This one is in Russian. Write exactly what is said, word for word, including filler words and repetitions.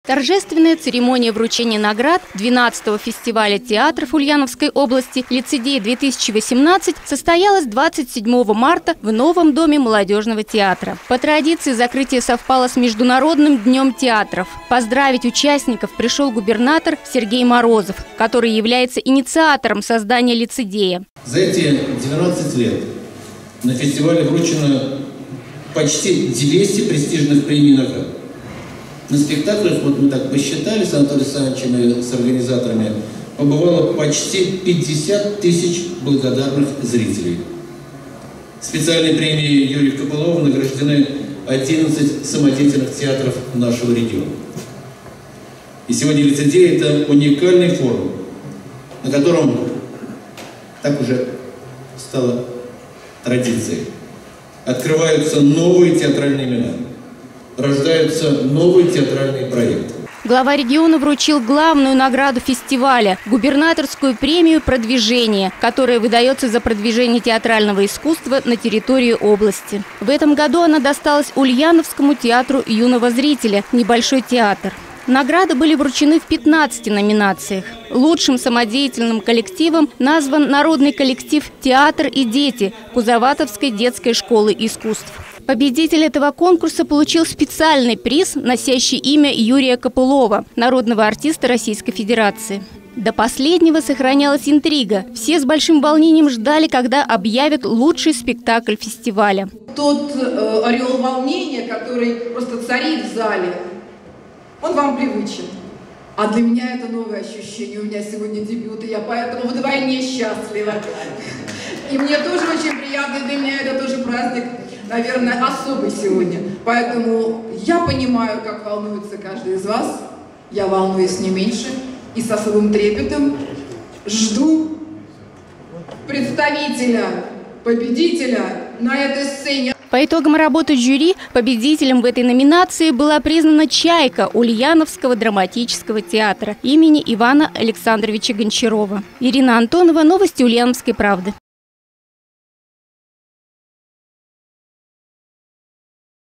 Торжественная церемония вручения наград двенадцатого фестиваля театров Ульяновской области «Лицедей-две тысячи восемнадцать» состоялась двадцать седьмого марта в новом доме молодежного театра. По традиции закрытие совпало с Международным днем театров. Поздравить участников пришел губернатор Сергей Морозов, который является инициатором создания «Лицедея». За эти двенадцать лет на фестивале вручено почти двести престижных премий и наград. На спектаклях, вот мы так посчитали с Анатолием Александровичем и с организаторами, побывало почти пятьдесят тысяч благодарных зрителей. Специальной премией Юрия Копылова награждены одиннадцать самодеятельных театров нашего региона. И сегодня «Лицедей» – это уникальный форум, на котором, так уже стало традицией, открываются новые театральные имена. Рождаются новые театральные проекты. Глава региона вручил главную награду фестиваля – губернаторскую премию «Продвижение», которая выдается за продвижение театрального искусства на территории области. В этом году она досталась Ульяновскому театру юного зрителя «Небольшой театр». Награды были вручены в пятнадцати номинациях. Лучшим самодеятельным коллективом назван народный коллектив «Театр и дети» Кузоватовской детской школы искусств. Победитель этого конкурса получил специальный приз, носящий имя Юрия Копылова, народного артиста Российской Федерации. До последнего сохранялась интрига. Все с большим волнением ждали, когда объявят лучший спектакль фестиваля. Тот э, ореол волнения, который просто царит в зале, он вам привычен. А для меня это новое ощущение. У меня сегодня дебют, и я поэтому вдвойне счастлива. И мне тоже очень приятно, для меня это тоже праздник, наверное, особый сегодня. Поэтому я понимаю, как волнуется каждый из вас. Я волнуюсь не меньше. И с особым трепетом жду представителя, победителя на этой сцене. По итогам работы жюри победителем в этой номинации была признана «Чайка» Ульяновского драматического театра имени Ивана Александровича Гончарова. Ирина Антонова, новости Ульяновской правды.